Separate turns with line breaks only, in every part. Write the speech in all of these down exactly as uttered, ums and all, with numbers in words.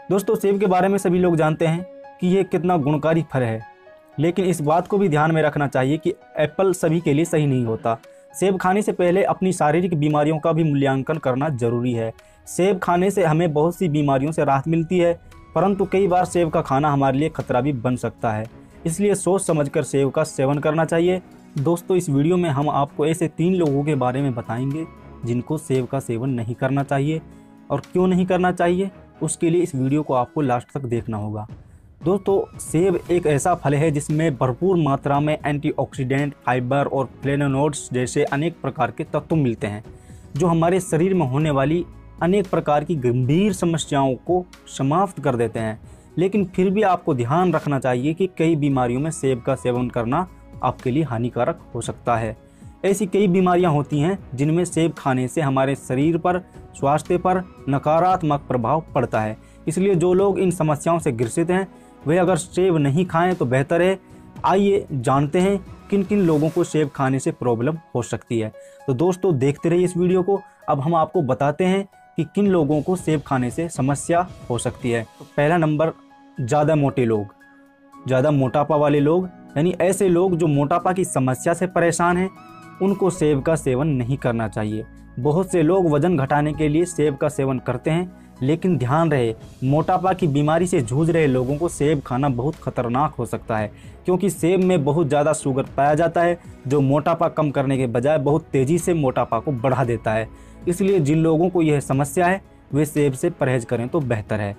दोस्तों, सेब के बारे में सभी लोग जानते हैं कि ये कितना गुणकारी फल है, लेकिन इस बात को भी ध्यान में रखना चाहिए कि एप्पल सभी के लिए सही नहीं होता। सेब खाने से पहले अपनी शारीरिक बीमारियों का भी मूल्यांकन करना जरूरी है। सेब खाने से हमें बहुत सी बीमारियों से राहत मिलती है, परंतु कई बार सेब का खाना हमारे लिए खतरा भी बन सकता है, इसलिए सोच समझकर सेब का सेवन करना चाहिए। दोस्तों, इस वीडियो में हम आपको ऐसे तीन लोगों के बारे में बताएंगे जिनको सेब का सेवन नहीं करना चाहिए, और क्यों नहीं करना चाहिए उसके लिए इस वीडियो को आपको लास्ट तक देखना होगा। दोस्तों, सेब एक ऐसा फल है जिसमें भरपूर मात्रा में एंटीऑक्सीडेंट, फाइबर और फ्लेवोनोइड्स जैसे अनेक प्रकार के तत्व मिलते हैं, जो हमारे शरीर में होने वाली अनेक प्रकार की गंभीर समस्याओं को समाप्त कर देते हैं। लेकिन फिर भी आपको ध्यान रखना चाहिए कि कई बीमारियों में सेब का सेवन करना आपके लिए हानिकारक हो सकता है। ऐसी कई बीमारियां होती हैं जिनमें सेब खाने से हमारे शरीर पर, स्वास्थ्य पर नकारात्मक प्रभाव पड़ता है। इसलिए जो लोग इन समस्याओं से ग्रसित हैं वे अगर सेब नहीं खाएं तो बेहतर है। आइए जानते हैं किन किन लोगों को सेब खाने से प्रॉब्लम हो सकती है। तो दोस्तों, देखते रहिए इस वीडियो को। अब हम आपको बताते हैं कि किन लोगों को सेब खाने से समस्या हो सकती है। तो पहला नंबर, ज़्यादा मोटे लोग, ज़्यादा मोटापा वाले लोग, यानी ऐसे लोग जो मोटापा की समस्या से परेशान हैं, उनको सेब का सेवन नहीं करना चाहिए। बहुत से लोग वजन घटाने के लिए सेब का सेवन करते हैं, लेकिन ध्यान रहे, मोटापा की बीमारी से जूझ रहे लोगों को सेब खाना बहुत खतरनाक हो सकता है, क्योंकि सेब में बहुत ज़्यादा शुगर पाया जाता है, जो मोटापा कम करने के बजाय बहुत तेज़ी से मोटापा को बढ़ा देता है। इसलिए जिन लोगों को यह समस्या है वे सेब से परहेज करें तो बेहतर है।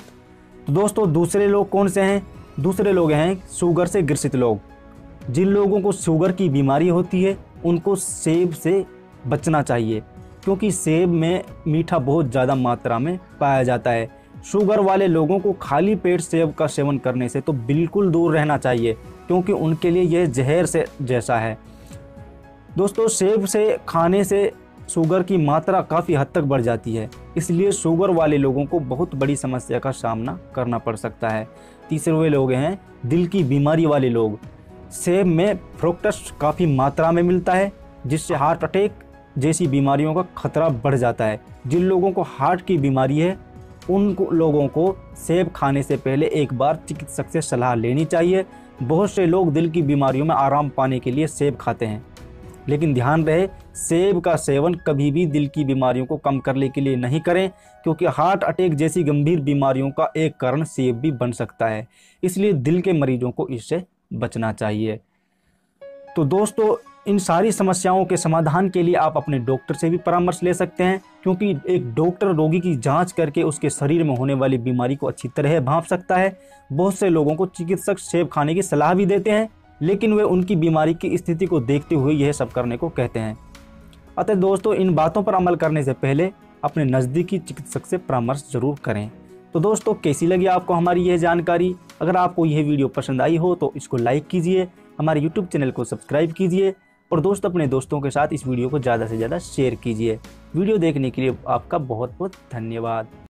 तो दोस्तों, दूसरे लोग कौन से हैं? दूसरे लोग हैं शुगर से ग्रसित लोग। जिन लोगों को शुगर की बीमारी होती है उनको सेब से बचना चाहिए, क्योंकि सेब में मीठा बहुत ज़्यादा मात्रा में पाया जाता है। शुगर वाले लोगों को खाली पेट सेब का सेवन करने से तो बिल्कुल दूर रहना चाहिए, क्योंकि उनके लिए यह जहर से जैसा है। दोस्तों, सेब से खाने से शुगर की मात्रा काफ़ी हद तक बढ़ जाती है, इसलिए शुगर वाले लोगों को बहुत बड़ी समस्या का सामना करना पड़ सकता है। तीसरे वे लोग हैं दिल की बीमारी वाले लोग। सेब में फ्रुक्टोज काफ़ी मात्रा में मिलता है, जिससे हार्ट अटैक जैसी बीमारियों का खतरा बढ़ जाता है। जिन लोगों को हार्ट की बीमारी है उन लोगों को सेब खाने से पहले एक बार चिकित्सक से सलाह लेनी चाहिए। बहुत से लोग दिल की बीमारियों में आराम पाने के लिए सेब खाते हैं, लेकिन ध्यान रहे, सेब का सेवन कभी भी दिल की बीमारियों को कम करने के लिए नहीं करें, क्योंकि हार्ट अटैक जैसी गंभीर बीमारियों का एक कारण सेब भी बन सकता है। इसलिए दिल के मरीजों को इससे बचना चाहिए। तो दोस्तों, इन सारी समस्याओं के समाधान के लिए आप अपने डॉक्टर से भी परामर्श ले सकते हैं, क्योंकि एक डॉक्टर रोगी की जांच करके उसके शरीर में होने वाली बीमारी को अच्छी तरह भांप सकता है। बहुत से लोगों को चिकित्सक सेब खाने की सलाह भी देते हैं, लेकिन वे उनकी बीमारी की स्थिति को देखते हुए यह सब करने को कहते हैं। अतः दोस्तों, इन बातों पर अमल करने से पहले अपने नज़दीकी चिकित्सक से परामर्श जरूर करें। तो दोस्तों, कैसी लगी आपको हमारी यह जानकारी? अगर आपको यह वीडियो पसंद आई हो तो इसको लाइक कीजिए, हमारे यूट्यूब चैनल को सब्सक्राइब कीजिए, और दोस्त अपने दोस्तों के साथ इस वीडियो को ज़्यादा से ज़्यादा शेयर कीजिए। वीडियो देखने के लिए आपका बहुत बहुत धन्यवाद।